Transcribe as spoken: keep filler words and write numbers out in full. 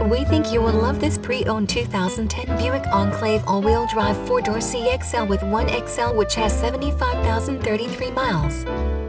We think you will love this pre-owned two thousand ten Buick Enclave all-wheel drive four-door C X L with one X L which has seventy-five thousand thirty-three miles.